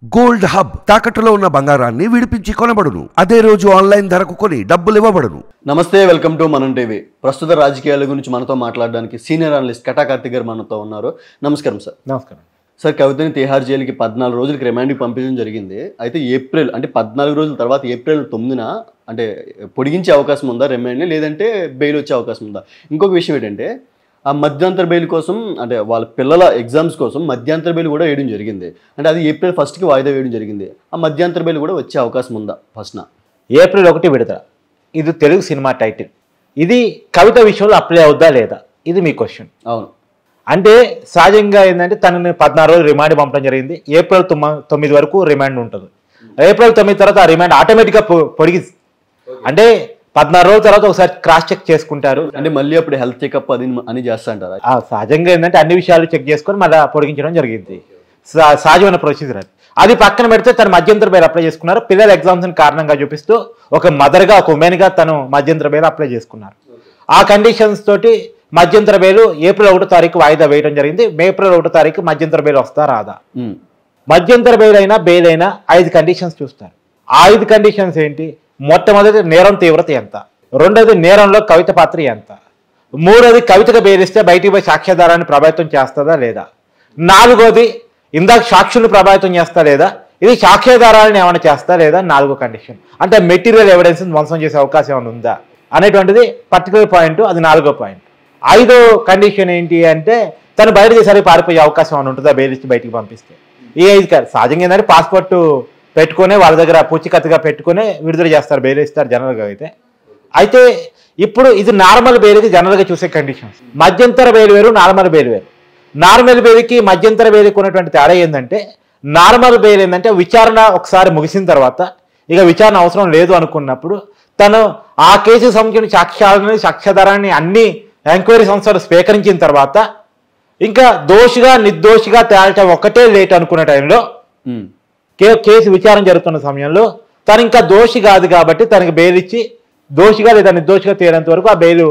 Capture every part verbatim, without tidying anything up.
Gold hub తాకట్టులో ఉన్న బంగారాన్ని విడిపించి కొనబడును. అదే రోజు ఆన్లైన్ ధరకు కొని డబ్బులు ఇవ్వబడును. నమస్తే, వెల్కమ్ టు మనం టీవీ. ప్రస్తుత రాజకీయాల గురించి మనతో మాట్లాడడానికి సీనియర్ అనలిస్ట్ కటా కార్తిక్ గారు మనతో ఉన్నారు. నమస్కారం సార్. నమస్కారం సార్, కవితని తిహార్ జైలుకి పద్నాలుగు రోజులకి రిమాండ్కి పంపించడం జరిగింది. అయితే ఏప్రిల్ అంటే పద్నాలుగు రోజుల తర్వాత ఏప్రిల్ తొమ్మిదిన అంటే పొడిగించే అవకాశం ఉందా రిమాండ్ని, లేదంటే బెయిల్ వచ్చే అవకాశం ఉందా? ఇంకొక విషయం ఏంటంటే ఆ మధ్యంతర బెయిల్ కోసం అంటే వాళ్ళ పిల్లల ఎగ్జామ్స్ కోసం మధ్యంతర బెయిల్ కూడా వేయడం జరిగింది. అంటే అది ఏప్రిల్ ఫస్ట్కి వాయిదా వేయడం జరిగింది. ఆ మధ్యంతర బెయిల్ కూడా వచ్చే అవకాశం ఉందా? ఫస్ట్ నా ఏప్రిల్ ఒకటి విడుదల. ఇది తెలుగు సినిమా టైటిల్. ఇది కవిత విషయంలో అప్లై అవుద్దా లేదా, ఇది మీ క్వశ్చన్. అవును. అంటే సహజంగా ఏంటంటే తనని పద్నాలుగు రోజులు రిమాండ్ పంపడం జరిగింది. ఏప్రిల్ తొమ్మిది తొమ్మిది వరకు రిమాండ్ ఉంటుంది. ఏప్రిల్ తొమ్మిది తర్వాత ఆ రిమాండ్ ఆటోమేటిక్గా పొడిగి అంటే పద్నాలుగు రోజుల తర్వాత ఒకసారి క్రాస్ చెక్ చేసుకుంటారు. అంటే మళ్ళీ అప్పుడు హెల్త్ చెకప్ అది అని చేస్తా అంటారు. సహజంగా ఏంటంటే అన్ని విషయాలు చెక్ చేసుకొని మళ్ళీ పొడిగించడం జరిగింది. సహజమైన ప్రొసీజర్ అది. అది పక్కన పెడితే తను మధ్యంతర బెయిల్ అప్లై చేసుకున్నారు. పిల్లల ఎగ్జామ్స్ కారణంగా చూపిస్తూ ఒక మదర్గా ఒక ఉమెన్గా తను మధ్యంతర బెయిల్ అప్లై చేసుకున్నారు. ఆ కండిషన్స్ తోటి మధ్యంతర బెయిల్ ఏప్రిల్ ఒకటో తారీఖు వాయిదా వేయడం జరిగింది. ఏప్రిల్ ఒకటో తారీఖు మధ్యంతర బెయిల్ వస్తా రాదా? మధ్యంతర బెయిల్ అయినా బెయిల్ అయినా ఐదు కండిషన్స్ చూస్తారు. ఆ ఐదు కండిషన్స్ ఏంటి? మొట్టమొదటి నేరం తీవ్రత ఎంత, రెండోది నేరంలో కవిత పాత్ర ఎంత, మూడోది కవితగా బెయిలిస్తే బయటికి పోయి సాక్ష్యాధారాన్ని ప్రభావితం చేస్తుందా లేదా, నాలుగోది ఇందాక సాక్షులను ప్రభావితం చేస్తా లేదా, ఇది సాక్ష్యాధారాలను ఏమైనా చేస్తా లేదా, నాలుగో కండిషన్. అంటే మెటీరియల్ ఎవిడెన్స్ ధ్వంసం చేసే అవకాశం ఏమైనా ఉందా అనేటువంటిది పర్టికులర్ పాయింట్. అది నాలుగో పాయింట్. ఐదో కండిషన్ ఏంటి అంటే తను బయట చేసరికి పారిపోయే అవకాశం ఏమైనా ఉంటుందా బెయిల్ ఇచ్చి బయటికి పంపిస్తే. ఈ ఐదు కాదు. సహజంగా ఏంటంటే పాస్పోర్ట్ పెట్టుకునే వాళ్ళ దగ్గర పూచికత్తుగా పెట్టుకుని విడుదల చేస్తారు, బెయిల్ ఇస్తారు జనరల్గా. అయితే అయితే ఇప్పుడు ఇది నార్మల్ బెయిల్కి జనరల్గా చూసే కండిషన్స్. మధ్యంతర బెయిల్ వేరు, నార్మల్ బెయిల్ వేరు. నార్మల్ బెయిల్కి మధ్యంతర బెయిల్కి ఉన్నటువంటి తేడా ఏంటంటే నార్మల్ బెయిల్ ఏంటంటే విచారణ ఒకసారి ముగిసిన తర్వాత ఇక విచారణ అవసరం లేదు అనుకున్నప్పుడు తను ఆ కేసుకు సంబంధించిన సాక్ష్యాలని సాక్ష్యాధారాన్ని అన్ని ఎంక్వైరీ సంస్థలు స్వీకరించిన తర్వాత ఇంకా దోషిగా నిర్దోషిగా తేల్చడం ఒకటే లేట్ అనుకున్న టైంలో కే కేసు విచారణ జరుగుతున్న సమయంలో తను ఇంకా దోషి కాదు కాబట్టి తనకి బెయిల్ ఇచ్చి దోషిగా లేదా నిర్దోషిగా తేలేంత వరకు ఆ బెయిల్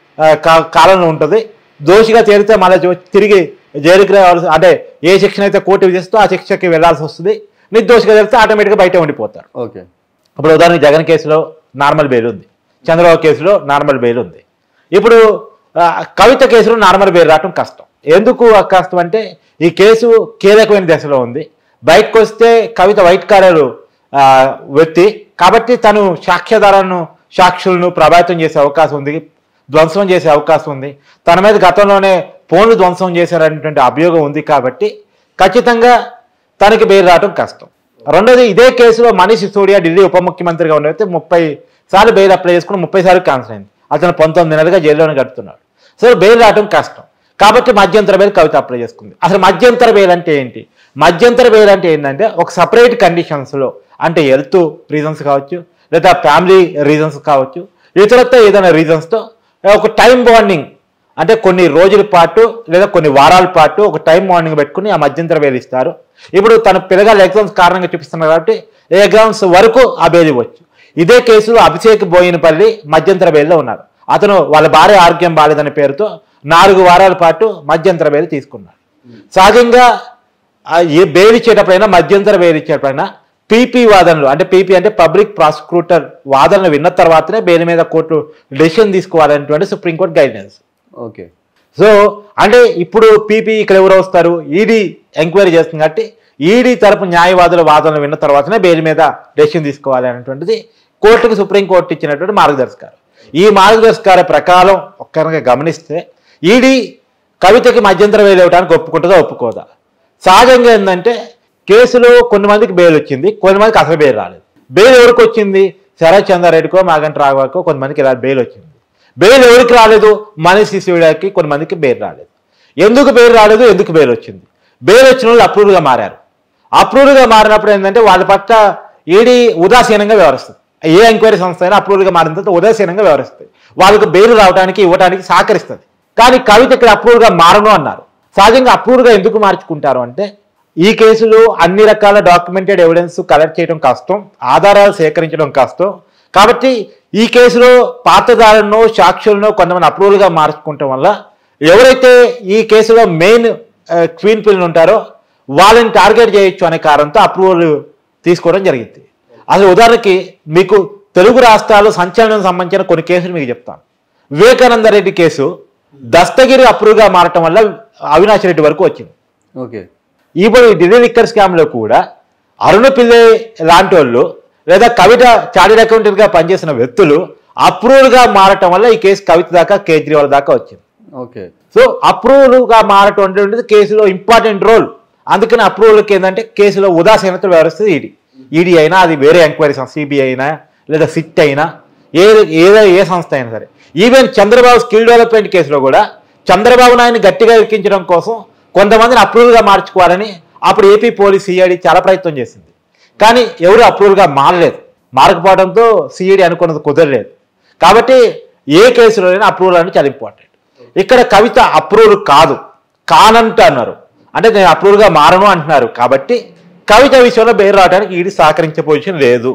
కాలంలో ఉంటుంది. దోషిగా తేలితే మళ్ళీ తిరిగి జైలుకి రావాల్సి అంటే ఏ శిక్షణ అయితే కోర్టు విధిస్తూ ఆ శిక్షకి వెళ్లాల్సి వస్తుంది. నిర్దోషిగా తెలిస్తే ఆటోమేటిక్గా బయట ఉండిపోతారు. ఓకే. ఇప్పుడు ఉదాహరణకి జగన్ కేసులో నార్మల్ బెయిల్ ఉంది, చంద్రబాబు కేసులో నార్మల్ బెయిల్ ఉంది. ఇప్పుడు కవిత కేసులో నార్మల్ బెయిల్ రావడం కష్టం. ఎందుకు కష్టం అంటే ఈ కేసు కీలకమైన దశలో ఉంది. బయటకు వస్తే కవిత వైట్ కాలర్ వ్యక్తి కాబట్టి తను సాక్ష్యాధారాలను సాక్షులను ప్రభావితం చేసే అవకాశం ఉంది, ధ్వంసం చేసే అవకాశం ఉంది. తన మీద గతంలోనే ఫోన్లు ధ్వంసం చేశారనేటువంటి అభియోగం ఉంది కాబట్టి ఖచ్చితంగా తనకి బెయిల్ రావడం కష్టం. రెండోది ఇదే కేసులో మనీష్ సిసోడియా ఢిల్లీ ఉప ముఖ్యమంత్రిగా ఉండైతే ముప్పై సార్లు బెయిల్ అప్లై చేసుకుని ముప్పై సార్లు క్యాన్సిల్ అయింది. అతను పంతొమ్మిది నెలలుగా జైల్లోనే గడుపుతున్నాడు. సో బెయిల్ రావడం కష్టం కాబట్టి మధ్యంతర బెయిల్ కవిత అప్లై చేసుకుంది. అసలు మధ్యంతర బెయిల్ అంటే ఏంటి? మధ్యంతర బెయిల్ అంటే ఏంటంటే ఒక సపరేట్ కండిషన్స్లో అంటే హెల్త్ రీజన్స్ కావచ్చు, లేదా ఫ్యామిలీ రీజన్స్ కావచ్చు, ఇతరత్వ ఏదైనా రీజన్స్తో ఒక టైం బాండింగ్ అంటే కొన్ని రోజుల పాటు లేదా కొన్ని వారాల పాటు ఒక టైం బాండింగ్ పెట్టుకుని ఆ మధ్యంతర బెయిల్ ఇస్తారు. ఇప్పుడు తన పిల్లగాళ్ళ ఎగ్జామ్స్ కారణంగా చూపిస్తున్నారు కాబట్టి ఏ ఎగ్జామ్స్ వరకు ఆ బెయిల్ ఇవ్వచ్చు. ఇదే కేసులో అభిషేక్ బోయినపల్లి మధ్యంతర బెయిల్లో ఉన్నారు. అతను వాళ్ళ భార్య ఆరోగ్యం బాలేదనే పేరుతో నాలుగు వారాల పాటు మధ్యంతర బెయిల్ తీసుకున్నాడు. సహజంగా ఏ బెయిల్ ఇచ్చేటప్పుడైనా మధ్యంతర బెయిల్ ఇచ్చేటప్పుడైనా పీపీ వాదనలు అంటే పీపీ అంటే పబ్లిక్ ప్రాసిక్యూటర్ వాదనలు విన్న తర్వాతనే బెయిల్ మీద కోర్టు డెసిషన్ తీసుకోవాలనేటువంటి సుప్రీంకోర్టు గైడ్లైన్స్. ఓకే. సో అంటే ఇప్పుడు పీపీ ఇక్కడ ఎవరు వస్తారు? ఈడీ ఎంక్వైరీ చేస్తుంది కాబట్టి ఈడీ తరపు న్యాయవాదుల వాదనలు విన్న తర్వాతనే బెయిల్ మీద డెసిషన్ తీసుకోవాలి అనేటువంటిది కోర్టుకు సుప్రీంకోర్టు ఇచ్చినటువంటి మార్గదర్శకాలు. ఈ మార్గదర్శకాల ప్రకారం ఒక్కరిగా గమనిస్తే ఈడీ కవితకి మధ్యంతర బెయిల్ ఇవ్వడానికి ఒప్పుకుంటుందా ఒప్పుకోదా? సహజంగా ఏంటంటే కేసులో కొన్ని మందికి బెయిల్ వచ్చింది, కొన్ని మందికి అసలు బెయిల్ రాలేదు. బెయిల్ ఎవరికి వచ్చింది? శరత్ చంద్రారెడ్డికో మాగంటి రాఘవకో కొంతమందికి ఇలా బెయిల్ వచ్చింది. బెయిల్ ఎవరికి రాలేదు? మనీష్ సిసోడియాకి కొన్ని మందికి బెయిల్ రాలేదు. ఎందుకు బెయిల్ రాలేదు, ఎందుకు బెయిల్ వచ్చింది? బెయిల్ వచ్చిన వాళ్ళు అప్రూవ్డ్గా మారారు. అప్రూవ్డ్గా మారినప్పుడు ఏంటంటే వాళ్ళ పట్ల ఈడీ ఉదాసీనంగా వ్యవహరిస్తుంది. ఏ ఎంక్వైరీ సంస్థ అయినా అప్రూవ్డ్గా మారిన తర్వాత ఉదాసీనంగా వ్యవహరిస్తుంది. వాళ్ళకి బెయిల్ రావడానికి ఇవ్వడానికి సహకరిస్తుంది. కానీ కవిత ఇక్కడ అప్రూవ్డ్గా మారను అన్నారు. సహజంగా అప్రూవ్డ్గా ఎందుకు మార్చుకుంటారు అంటే ఈ కేసులో అన్ని రకాల డాక్యుమెంటెడ్ ఎవిడెన్స్ కలెక్ట్ చేయడం కష్టం, ఆధారాలు సేకరించడం కష్టం. కాబట్టి ఈ కేసులో పాత్రదారులను సాక్షులను కొంతమంది అప్రూవల్గా మార్చుకోవటం వల్ల ఎవరైతే ఈ కేసులో మెయిన్ క్వీన్ పిల్లలు ఉంటారో వాళ్ళని టార్గెట్ చేయొచ్చు అనే కారణంతో అప్రూవల్ తీసుకోవడం జరిగింది. అసలు ఉదాహరణకి మీకు తెలుగు రాష్ట్రాలు సంచలనం సంబంధించిన కొన్ని కేసులు మీకు చెప్తాను. వివేకానంద రెడ్డి కేసు దస్తగిరి అప్రూవ్గా మారటం వల్ల అవినాష్ రెడ్డి వరకు వచ్చింది. ఓకే, ఇప్పుడు ఢిల్లీ లిక్కర్ స్కామ్లో కూడా అరుణ పిల్లై లాంటి వాళ్ళు లేదా కవిత చార్టెడ్ అకౌంటెంట్గా పనిచేసిన వ్యక్తులు అప్రూవ్గా మారటం వల్ల ఈ కేసు కవిత దాకా కేజ్రీవాల్ దాకా వచ్చింది. ఓకే, సో అప్రూవల్గా మారటం అనేది కేసులో ఇంపార్టెంట్ రోల్. అందుకని అప్రూవల్కి ఏంటంటే కేసులో ఉదాసీనత వ్యవహరిస్తుంది ఈడీ. ఈడీ అయినా అది వేరే ఎంక్వైరీ సంస్థ, సిబిఐ అయినా లేదా సిట్ అయినా ఏ ఏదో ఏ సంస్థ అయినా సరే. ఈవెన్ చంద్రబాబు స్కిల్ డెవలప్మెంట్ కేసులో కూడా చంద్రబాబు నాయుడిని గట్టిగా ఇరికించడం కోసం కొంతమందిని అప్రూవల్గా మార్చుకోవాలని అప్పుడు ఏపీ పోలీస్ సిఐడి చాలా ప్రయత్నం చేసింది. కానీ ఎవరు అప్రూవల్గా మారలేదు. మారకపోవడంతో సిఐడి అనుకున్నది కుదరలేదు. కాబట్టి ఏ కేసులోనైనా అప్రూవల్ అనేది చాలా ఇంపార్టెంట్. ఇక్కడ కవిత అప్రూవల్ కాదు, కానంట అన్నారు. అంటే నేను అప్రూవల్గా మారను అంటున్నారు. కాబట్టి కవిత విషయంలో బెయిల్ రావడానికి ఈడీ సహకరించే పొజిషన్ లేదు.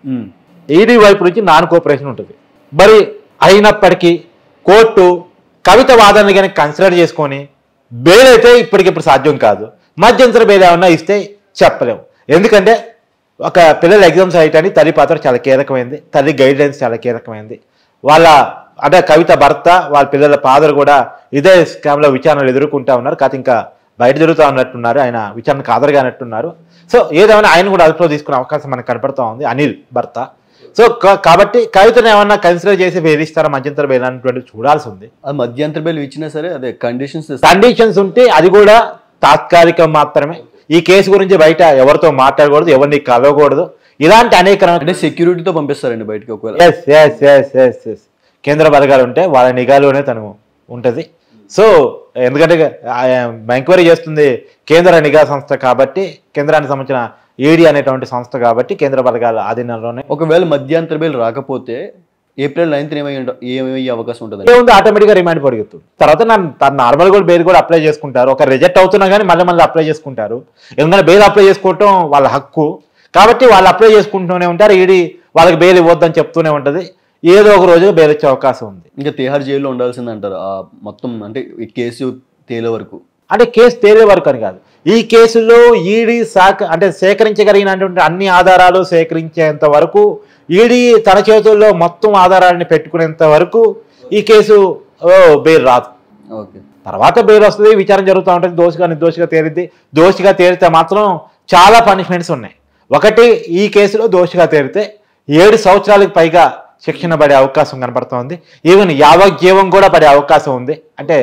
ఈడీ వైపు నుంచి నాన్ కోఆపరేషన్ ఉంటుంది. మరి అయినప్పటికీ కోర్టు కవిత వాదనని కానీ కన్సిడర్ చేసుకొని బెయిల్ అయితే ఇప్పటికిప్పుడు సాధ్యం కాదు. మధ్యంతర బెయిల్ ఏమన్నా ఇస్తే చెప్పలేము. ఎందుకంటే ఒక పిల్లల ఎగ్జామ్స్ అయ్యటానికి తల్లి పాత్ర చాలా కీలకమైంది, తల్లి గైడ్లైన్స్ చాలా కీలకమైంది. వాళ్ళ అంటే కవిత భర్త వాళ్ళ పిల్లల ఫాదర్ కూడా ఇదే స్కామ్లో విచారణలు ఎదుర్కొంటా ఉన్నారు. కాదు ఇంకా బయట జరుగుతూ ఉన్నట్టున్నారు, ఆయన విచారణకు హాజరుగా అన్నట్టున్నారు. సో ఏదేమైనా ఆయన కూడా అదుపులో తీసుకునే అవకాశం మనకు కనపడుతూ ఉంది, అనిల్ భర్త. సో కాబట్టి కవితను ఏమన్నా కన్సిడర్ చేసి బెయిల్ ఇస్తారా, మధ్యంతర బెయిల్ అనేటువంటి చూడాల్సి ఉంది. అది మధ్యంతర బెయిల్ ఇచ్చినా సరే అదే కండిషన్స్ కండిషన్స్ ఉంటే అది కూడా తాత్కాలికం మాత్రమే. ఈ కేసు గురించి బయట ఎవరితో మాట్లాడకూడదు, ఎవరిని కలవకూడదు. ఇలాంటి అనేక అంటే సెక్యూరిటీతో పంపిస్తారండి బయటకు ఒకవేళ. Yes yes yes yes yes కేంద్ర బలగాలు ఉంటే వాళ్ళ నిఘాలోనే తను ఉంటుంది. సో ఎందుకంటే ఎంక్వైరీ చేస్తుంది కేంద్ర నిఘా సంస్థ కాబట్టి, కేంద్రానికి సంబంధించిన ఈడీ అనేటువంటి సంస్థ కాబట్టి కేంద్ర బలగాల ఆధీనంలోనే. ఒకవేళ మధ్యంతర బెయిల్ రాకపోతే ఏప్రిల్ నైన్త్ ఏమై ఏమయ్యే అవకాశం ఉంటుంది? ఏముంది, ఆటోమేటిక్గా రిమాండ్ పొడిగెత్తుంది. తర్వాత తను నార్మల్ కూడా బెయిల్ కూడా అప్లై చేసుకుంటారు. ఒక రిజెక్ట్ అవుతున్నా కానీ మళ్ళీ మళ్ళీ అప్లై చేసుకుంటారు. ఎందుకంటే బెయిల్ అప్లై చేసుకోవటం వాళ్ళ హక్కు కాబట్టి వాళ్ళు అప్లై చేసుకుంటూనే ఉంటారు. ఈడీ వాళ్ళకి బెయిల్ ఇవ్వద్దని చెప్తూనే ఉంటుంది. ఏదో ఒక రోజు బెయిల్ వచ్చే అవకాశం ఉంది. ఇంకా తిహార్ జైల్లో ఉండాల్సింది అంటారు మొత్తం, అంటే ఈ కేసు తేలే వరకు. అంటే కేసు తేలే వరకు అని కాదు, ఈ కేసులో ఈడీ సాక అంటే సేకరించగలిగినటువంటి అన్ని ఆధారాలు సేకరించేంత వరకు, ఈడీ తన చేతుల్లో మొత్తం ఆధారాన్ని పెట్టుకునేంత వరకు ఈ కేసు బెయిల్ రాదు. ఓకే, తర్వాత బెయిల్ వస్తుంది, విచారణ జరుగుతూ ఉంటుంది. దోషిగా నిర్దోషిగా తేలిద్ది. దోషిగా తేలితే మాత్రం చాలా పనిష్మెంట్స్ ఉన్నాయి. ఒకటి, ఈ కేసులో దోషిగా తేలితే ఏడు సంవత్సరాలకు పైగా శిక్షణ పడే అవకాశం కనపడుతోంది. ఈవెన్ యావజ్జీవం కూడా పడే అవకాశం ఉంది. అంటే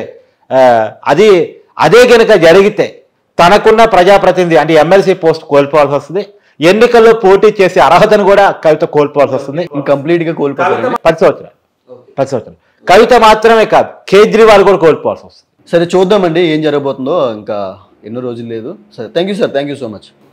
అది అదే కనుక జరిగితే తనకున్న ప్రజాప్రతినిధి అంటే ఎమ్మెల్సీ పోస్ట్ కోల్పోవాల్సి వస్తుంది. ఎన్నికల్లో పోటీ చేసే అర్హతను కూడా కవిత కోల్పోవాల్సి వస్తుంది. కంప్లీట్ గా కోల్పోవాలి. పది సంవత్సరాలు పది సంవత్సరాలు కవిత మాత్రమే కాదు, కేజ్రీవాల్ కూడా కోల్పోవాల్సి వస్తుంది. సరే చూద్దామండి ఏం జరగబోతుందో. ఇంకా ఎన్నో రోజులు లేదు. సరే, thank you sir, thank you so much.